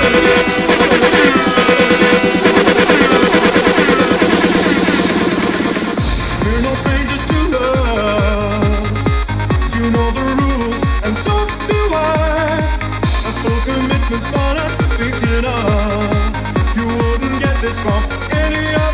We're no strangers to love. You know the rules, and so do I. A full commitment's all I'm thinking of. You wouldn't get this from any other.